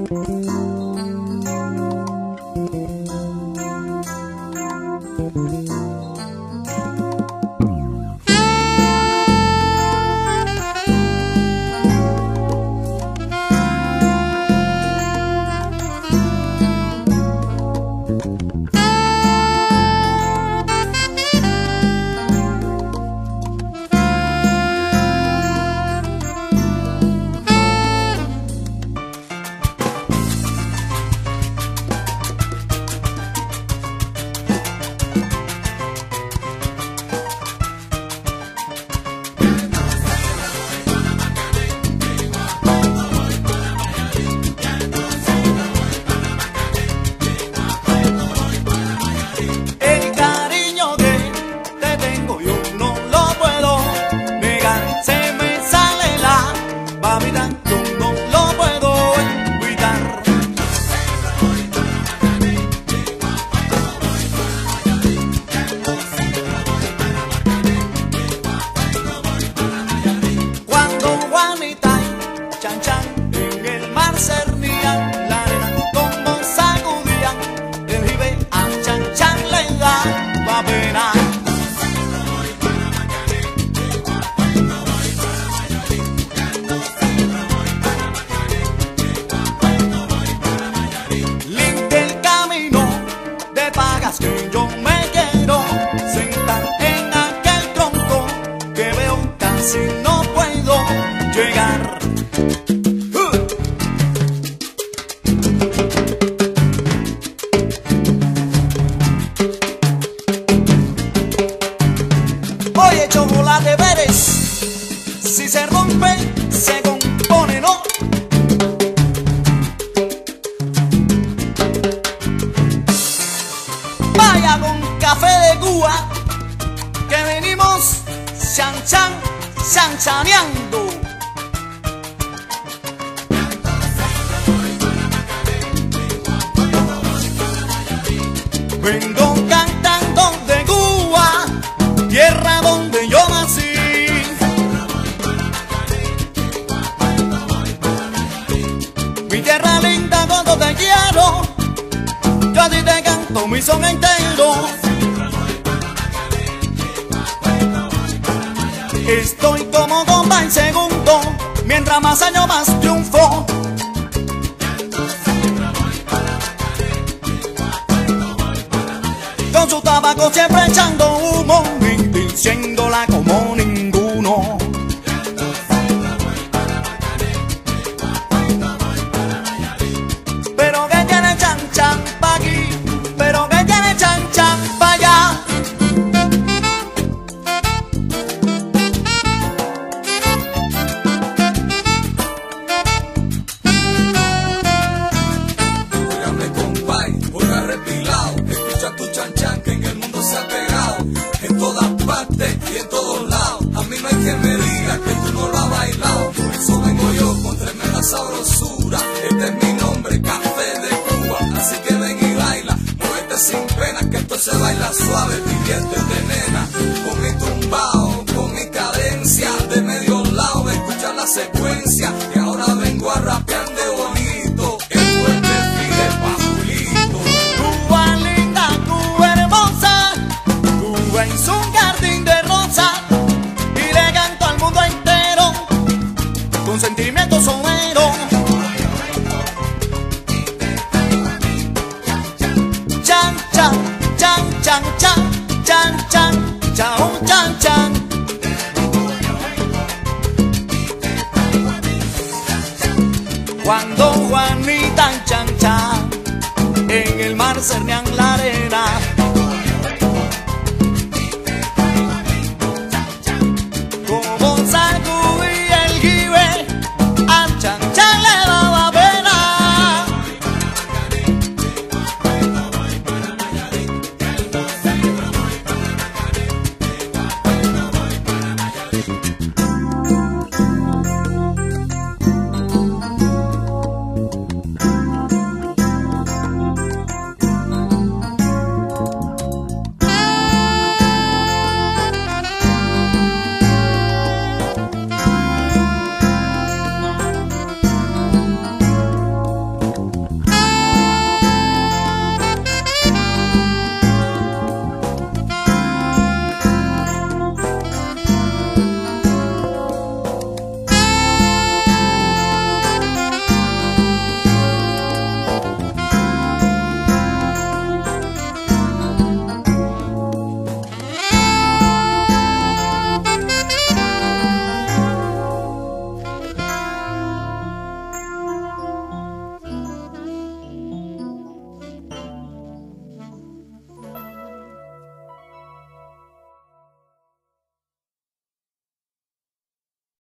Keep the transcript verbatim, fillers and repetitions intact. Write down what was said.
Que yo me quiero sentar en aquel tronco que veo casi no puedo llegar. Uh. Oye, chocolate Pérez, si se rompe, se compone, ¿no? Vaya con café de Cuba, que venimos chan chan, chanchaneando. Vengo cantando de Cuba, tierra donde yo nací. Mi tierra linda, cuando te quiero, yo a ti te canto mi son entero. Estoy como goma en segundo, mientras más años más triunfo. Con su tabaco siempre echando humo, diciéndola como ninguno. Pero que tiene chan chan pa' aquí, pero que tiene chan chan pa' allá. Óigame compay, oiga repilado, escucha tu chan chan que en el mundo se ha pegado, en todas partes y en todos lados. A mí no hay quien me diga que tú no lo has bailado, por eso vengo yo con tremenda sabrosura. Este es mi nombre, Café de Cuba, así que ven y baila, muévete sin pena, que esto se baila suave, diviértete nena, con mi tumbao, con mi cadencia, de medio lado, escucha la secuencia, que ahora vengo a rapear de bonito, esto es desfile pa' Julito. Cuba linda, Cuba hermosa, Cuba es un jardín de rosas, y le canto al mundo entero, con sentimiento somero. Chan, chan, chan, chan, chan, chan, chan, chao, chan, chan. Cuando Juanita chan, chan, en el mar cernean